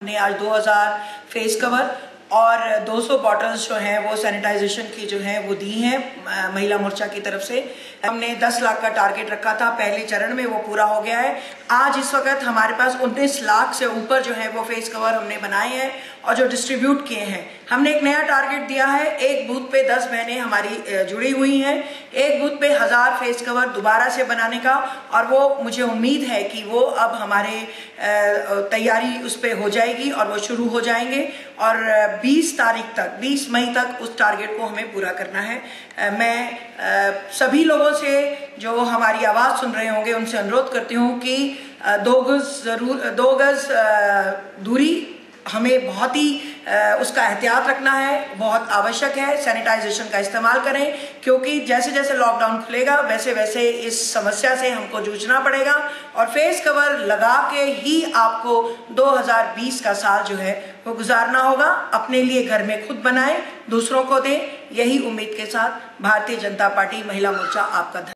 हमने आज 2000 face cover और 200 बॉटल्स जो हैं वो सैनिटाइजेशन की जो हैं वो दी हैं महिला मोर्चा की तरफ से। हमने 10 लाख का टारगेट रखा था पहले चरण में, वो पूरा हो गया है। आज इस वक्त हमारे पास 19 लाख से ऊपर जो है वो फेस कवर हमने बनाए हैं और जो डिस्ट्रीब्यूट किए हैं। हमने एक नया टारगेट दिया है, एक बूथ पे 10 बहनें हमारी जुड़ी हुई हैं, एक बूथ पे 1000 फेस कवर दोबारा से बनाने का, और वो मुझे उम्मीद है कि वो अब हमारे तैयारी उस पर हो जाएगी और वो शुरू हो जाएंगे और 20 तारीख तक, 20 मई तक उस टारगेट को हमें पूरा करना है। मैं सभी लोगों से जो हमारी आवाज़ सुन रहे होंगे उनसे अनुरोध करती हूँ कि 2 गज दूरी हमें बहुत ही उसका एहतियात रखना है, बहुत आवश्यक है। सैनिटाइजेशन का इस्तेमाल करें क्योंकि जैसे जैसे लॉकडाउन खुलेगा वैसे वैसे इस समस्या से हमको जूझना पड़ेगा और फेस कवर लगा के ही आपको 2020 का साल जो है वो गुजारना होगा। अपने लिए घर में खुद बनाएं, दूसरों को दें, यही उम्मीद के साथ भारतीय जनता पार्टी महिला मोर्चा आपका